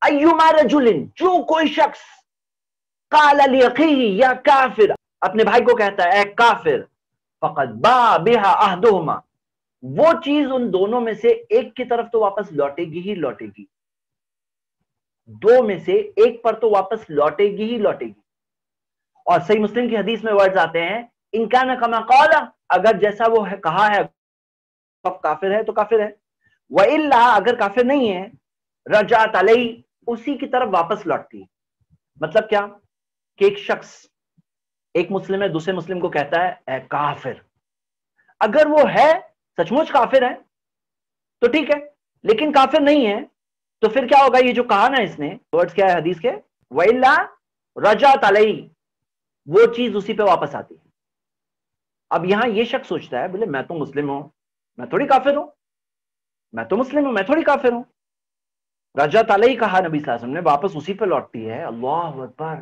अय्युमा रजुलिन, जो कोई शख्स काल लिअखीही या काफिर, अपने भाई को कहता है ए काफिर, फकद बा बिहा अहदुहुमा, वो चीज उन दोनों में से एक की तरफ तो वापस लौटेगी ही लौटेगी, दो में से एक पर तो वापस लौटेगी ही लौटेगी। और सही मुस्लिम की हदीस में वर्ड्स आते हैं इनकान कमा क़ाला, अगर जैसा वो है कहा है काफिर है तो काफिर है, व इल्ला, अगर काफिर नहीं है, रजात अलैहि, उसी की तरफ वापस लौटती है। मतलब क्या कि एक शख्स, एक मुस्लिम है, दूसरे मुस्लिम को कहता है ए काफिर, अगर वो है सचमुच काफिर है तो ठीक है, लेकिन काफिर नहीं है तो फिर क्या होगा? ये जो कहा ना इसने, वर्ड्स क्या है हदीस के, व इल्ला रजात अलैहि, वो चीज उसी पे वापस आती है। अब यहां ये शख्स सोचता है बोले मैं तो मुस्लिम हूं, मैं थोड़ी काफिर हूं, मैं तो मुस्लिम हूं, मैं थोड़ी काफिर हूं। रजात अलैहि कहा नबी सल्लल्लाहु अलैहि वसल्लम ने, वापस उसी पे लौटती है। अल्लाह अकबर।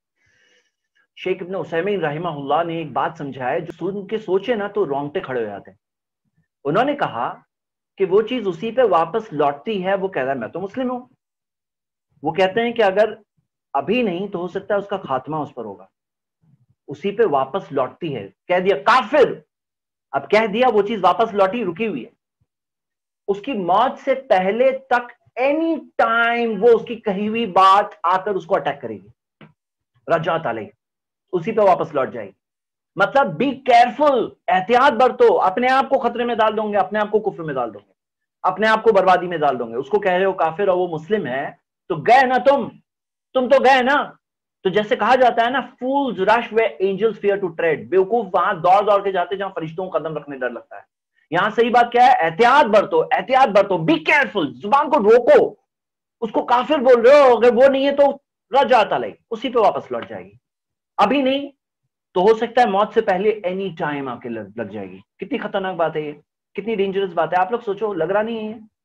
शेख इब्न उसैमीन रहमहुल्लाह ने एक बात समझाया जो सुन के सोचे ना तो रोंगटे खड़े हो जाते हैं। उन्होंने कहा कि वो चीज उसी पे वापस लौटती है। वो कह रहा है मैं तो मुस्लिम हूं, वो कहते हैं कि अगर अभी नहीं तो हो सकता है उसका खात्मा उस पर होगा, उसी पे वापस लौटती है। कह दिया काफिर, अब कह दिया, वो चीज वापस लौटी, रुकी हुई है। उसकी मौत से पहले तक एनी टाइम वो उसकी कही हुई बात आकर उसको अटैक करेगी। रजात अलैहि, उसी पे वापस लौट जाएगी। मतलब बी केयरफुल, एहतियात बरतो, अपने आप को खतरे में डाल दोगे, अपने आप को कुफ्र में डाल दोगे, अपने आप को बर्बादी में डाल दोगे। उसको कह रहे हो काफिर और वो मुस्लिम है तो गए ना तुम तो गए ना। तो जैसे कहा जाता है ना, fools rush where angels fear to tread, बेवकूफ वहां दौड़ दौड़ के जाते जहां फरिश्तों को कदम रखने डर लगता है। यहां सही बात क्या है? एहतियात बरतो, एहतियात बरतो, बी केयरफुल, जुबान को रोको। उसको काफिर बोल रहे हो, अगर वो नहीं है तो रजात अलैहि, उसी पे वापस लौट जाएगी। अभी नहीं तो हो सकता है मौत से पहले एनी टाइम आके लग जाएगी। कितनी खतरनाक बात है ये, कितनी डेंजरस बात है। आप लोग सोचो, लग रहा नहीं है?